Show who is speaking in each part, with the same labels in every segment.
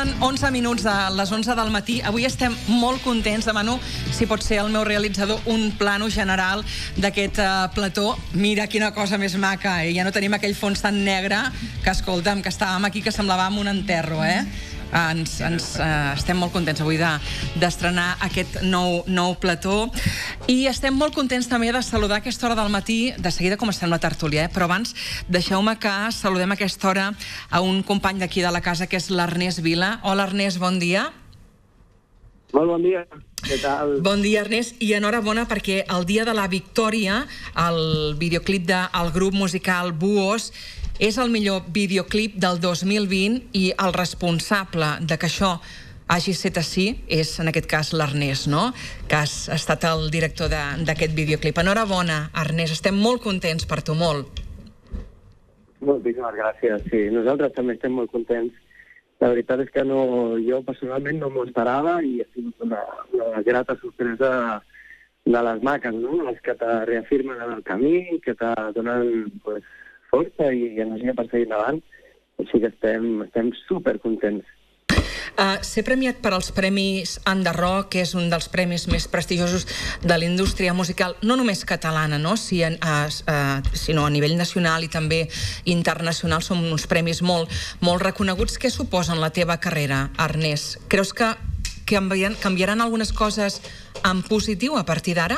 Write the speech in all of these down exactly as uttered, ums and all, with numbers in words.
Speaker 1: Passen onze minuts de les onze del matí. Avui estem molt contents. Demano, si pot ser el meu realitzador, un plano general d'aquest uh, plató. Mira quina cosa més maca, eh? Ja no tenim aquell fons tan negre que, escolta'm, que estàvem aquí que semblàvem un enterro, eh? Ens, ens uh, estem molt contents avui d'estrenar de, aquest nou, nou plató i estem molt contents també de saludar a aquesta hora del matí. De seguida comencem la tertúlia, eh? Però abans deixeu-me que saludem a aquesta hora a un company d'aquí de la casa que és l'Ernest Vila. Hola Ernest, bon dia.
Speaker 2: Molt bon dia, què tal?
Speaker 1: Bon dia Ernest, i enhorabona perquè el dia de la victòria el videoclip del grup musical Buos és el millor videoclip del dos mil vint i el responsable de que això hagi estat així és, en aquest cas, l'Ernest, no? Que has estat el director d'aquest videoclip. Enhorabona, Ernest, estem molt contents per tu, molt.
Speaker 2: Moltíssimes gràcies, sí. Nosaltres també estem molt contents. La veritat és que no, jo personalment no m'ho esperava i ha sigut una, una grata sorpresa de les maques, no? Les que te reafirmen en el camí, que te donen, pues, força i energia per seguir endavant. Així que estem, estem supercontents.
Speaker 1: Uh, ser premiat per als Premis Enderroc, que és un dels premis més prestigiosos de la indústria musical, no només catalana, no? Si, uh, uh, sinó a nivell nacional i també internacional, són uns premis molt, molt reconeguts. Què suposen la teva carrera, Ernest? Creus que canviaran, canviaran algunes coses en positiu a partir d'ara?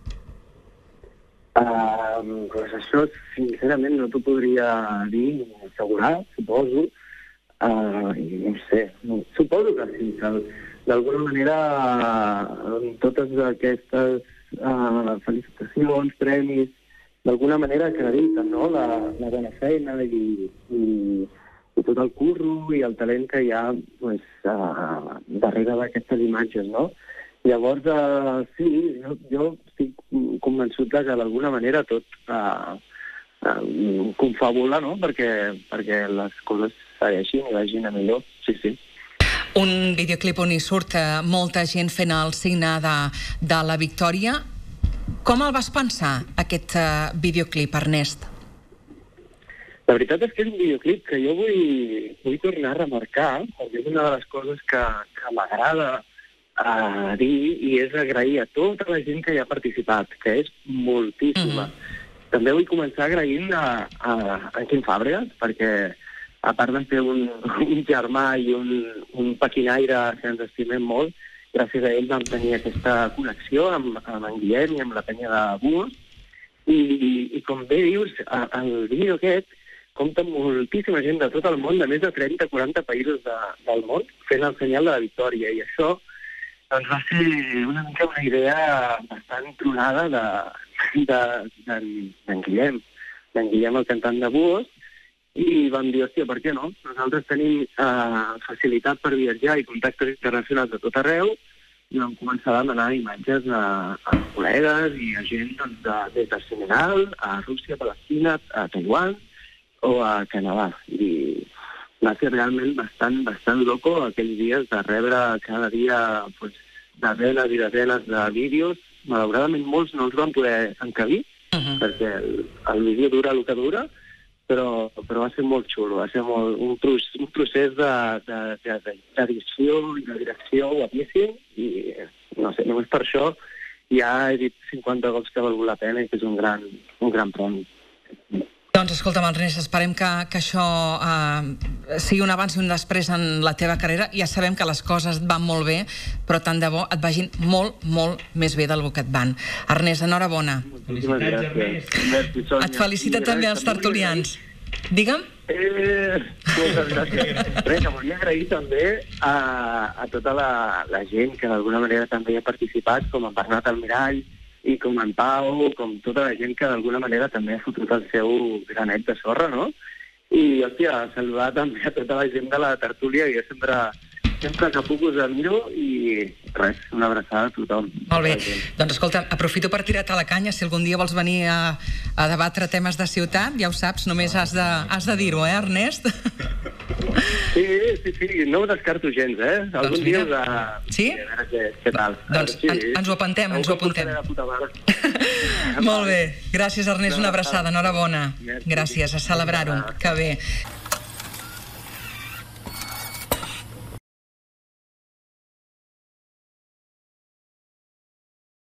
Speaker 2: Uh, pues això, sincerament, no t'ho podria dir, assegurar, suposo. Uh, no sé, no, suposo que sí, que d'alguna manera uh, totes aquestes uh, felicitacions, premis, d'alguna manera acrediten, no?, la, la bona feina i, i, i tot el curro i el talent que hi ha, pues, uh, darrere d'aquestes imatges, no? Llavors, uh, sí, jo, jo estic convençut que d'alguna manera tot uh, uh, confabula, no?, perquè, perquè les coses segueixin i vagin a millor, sí, sí.
Speaker 1: Un videoclip on hi surt uh, molta gent fent el signe de, de la victòria. Com el vas pensar, aquest uh, videoclip, Ernest?
Speaker 2: La veritat és que és un videoclip que jo vull, vull tornar a remarcar, perquè és una de les coses que, que m'agrada a dir i és agrair a tota la gent que hi ha participat, que és moltíssima. Mm-hmm. També vull començar agraint a, a, a Quim Fàbregas, perquè a part de ser un, un germà i un, un paquinaire que ens estimem molt, gràcies a ell vam tenir aquesta connexió amb, amb en Guillem i amb la penya de Buos. I, i com bé dius, a, el vídeo aquest compta amb moltíssima gent de tot el món, de més de trenta a quaranta països de, del món, fent el senyal de la victòria. I això doncs va ser una mica una idea bastant tronada de, de, de, d'en Guillem, d'en Guillem, el cantant de Buos, i vam dir, hòstia, per què no? Nosaltres tenim eh, facilitat per viatjar i contactes internacionals de tot arreu, i vam començar a demanar imatges a, a col·legues i a gent doncs, de, des de Senegal, a Rússia, Palestina, a Taiwan o a Canadà. I va ser realment bastant, bastant loco aquells dies de rebre cada dia pues, desenes i desenes de vídeos. Malauradament molts no els van poder encabir, uh-huh. perquè el, el vídeo dura el que dura, però, però va ser molt xulo, va ser molt, un, procés, un procés d'edició i de direcció guapíssim, i no sé, només per això ja he dit cinquanta cops que ha valgut la pena i que és un gran, un gran premi.
Speaker 1: Doncs escolta'm, Ernest, esperem que, que això eh, sigui un abans i un després en la teva carrera. Ja sabem que les coses et van molt bé, però tant de bo et vagin molt, molt més bé del que et van. Ernest, enhorabona.
Speaker 2: Moltíssimes gràcies. Merci, Sònia.
Speaker 1: Et felicita també els tertulians. Digue'm.
Speaker 2: Eh, moltes gràcies. Res, que volia agrair també a, a tota la, la gent que d'alguna manera també hi ha participat, com en Bernat Almirall, i com en Pau, com tota la gent que d'alguna manera també ha fotut el seu granet de sorra, no? I, hòstia, saludar també a tota la gent de la tertúlia, i jo sempre, sempre que puc us admiro, i res, una abraçada a tothom.
Speaker 1: Molt bé, doncs escolta, aprofito per tirar-te la canya, si algun dia vols venir a, a debatre temes de ciutat, ja ho saps, només has de, has de dir-ho, eh, Ernest?
Speaker 2: Sí, sí, sí, no ho descarto gens, eh? Algun doncs dia us de...
Speaker 1: Sí?
Speaker 2: A veure què, què tal.
Speaker 1: Doncs sí, en, ens ho apuntem, ens ho apuntem. Molt bé, gràcies Ernest, una abraçada, enhorabona. Gràcies, a celebrar-ho, que bé.